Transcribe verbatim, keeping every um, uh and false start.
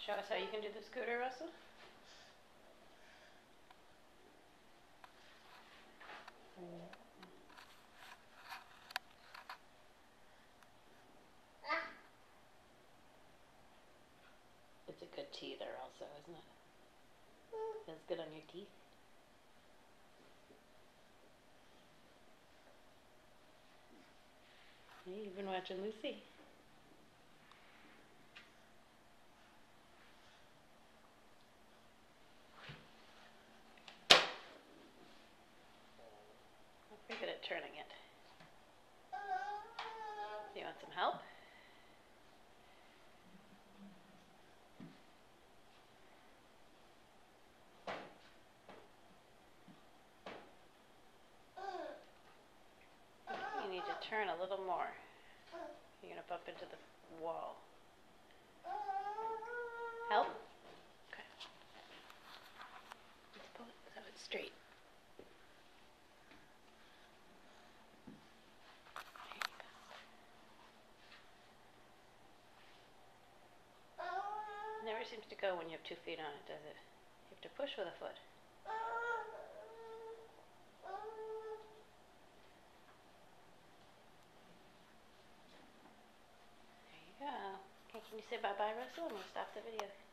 Show us how you can do the scooter, Russell. It's a good teether also, isn't it? Feels good on your teeth. Hey, you've been watching Lucy. I'm pretty good at turning it. Do you want some help? You need to turn a little more. You're going to bump into the wall. Help? Okay. Let's pull it so it's straight. There you go. Never seems to go when you have two feet on it, does it? You have to push with a foot. There you go. Okay, can you say bye-bye, Russell? I'm going to stop the video.